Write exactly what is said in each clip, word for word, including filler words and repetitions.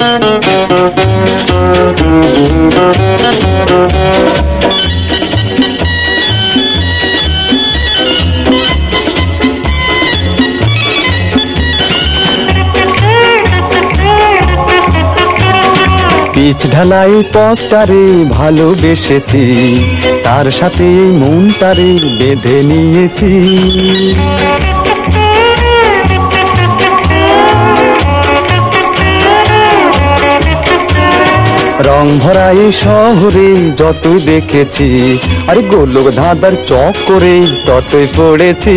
Pitch ঢালাই পথটারে ভালোবেসেছি, তার সাথে মনটারে বেঁধে নিয়েছি। রং ভরা এই শহরে যত দেখেছি, আরে গোলক ধাঁধার চক করে ততই পড়েছি।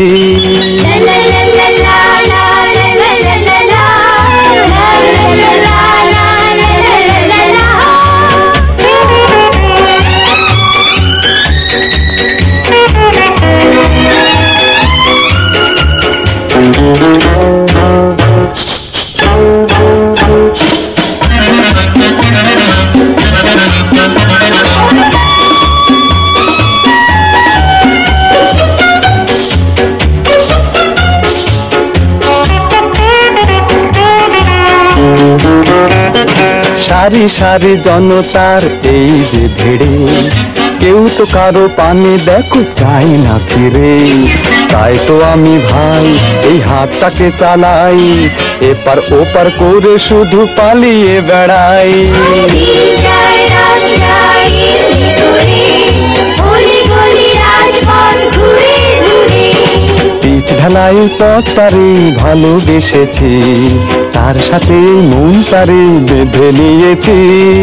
সারি সারি জনতার এই যে ভিড়ে, কেউ তো কারো পানে দেখো চাই না ফিরে। তাই তো আমি ভাই এই হাতটাকে চালাই, এপার ওপার করে শুধু পালিয়ে বেড়াই। পিচ ঢালাই পথটারে ভালোবেসেছি, তার সাথে মনটারে বেঁধে নিয়েছি।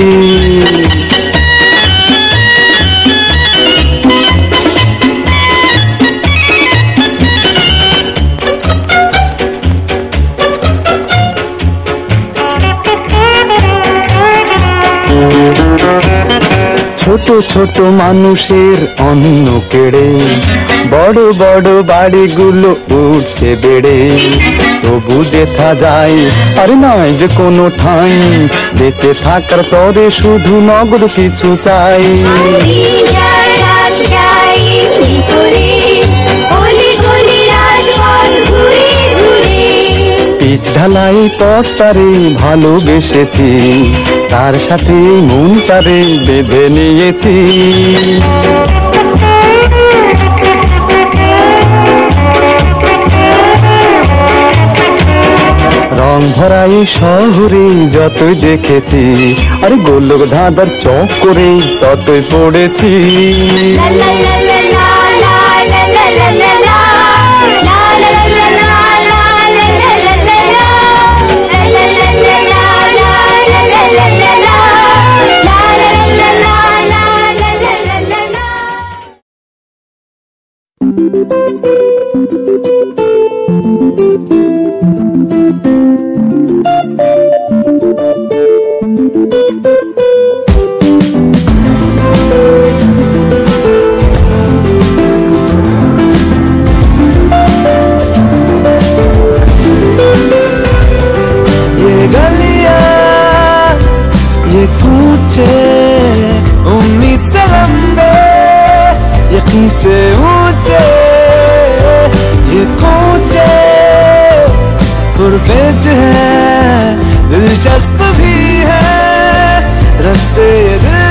ছোট ছোট মানুষের অন্ন কেড়ে বড় বড় বাড়িগুলো উঠছে বেড়ে, তবু দেখা যায় আর নয় যে কোনো ঠাঁই, বেঁচে থাকার তরে শুধু নগদ কিছু চাই। পিচ ঢালাই পথটারে ভালোবেসেছি, তার সাথে মনটারে বেঁধে নিয়েছি। রং ভরা এই শহরে যতই দেখেছি, আরে গোলক ধাঁধার চক করে ততই পড়েছি। उम्मीद से लंबे यकीन से ऊंचे, ये कोचे पुरपेच है, दिलचस्प भी है रास्ते।